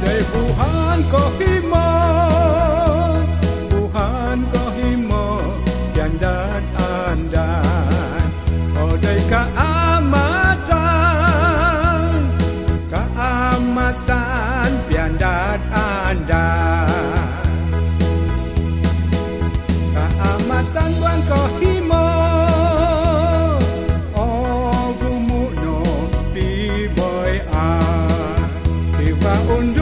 Buhan kohimo, Buhan kohimo, jandan andan, odai keamatan, keamatan piandan andan, keamatan buhan kohimo, oh gumuno pi boy an, tiba undu.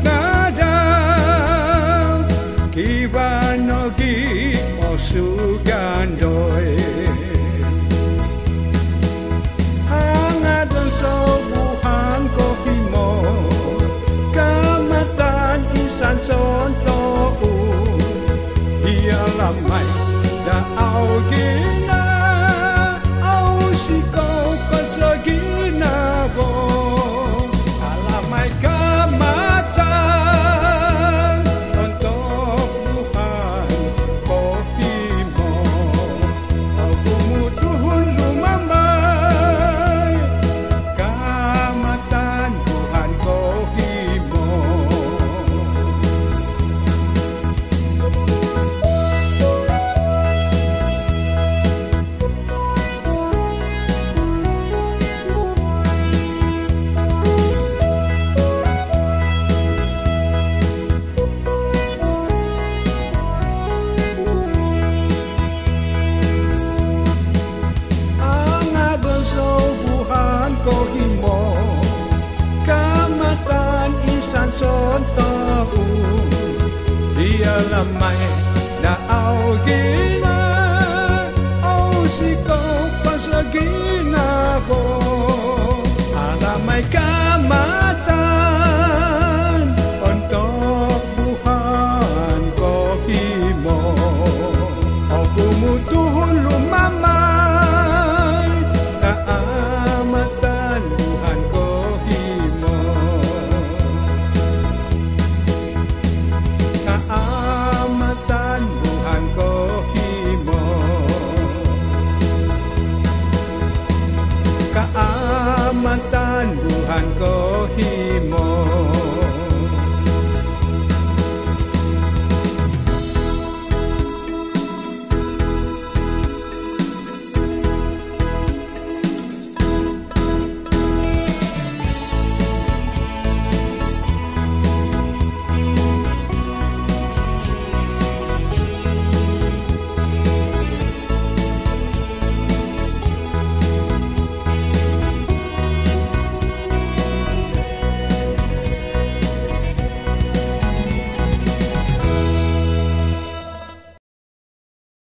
Nogi osugandoi hangadon sobuhan kohimo kamatan isan sontou dia lamai da augina ausiko kosogina bo alamai kohimo kamatan isan son tahu dia lamai na augi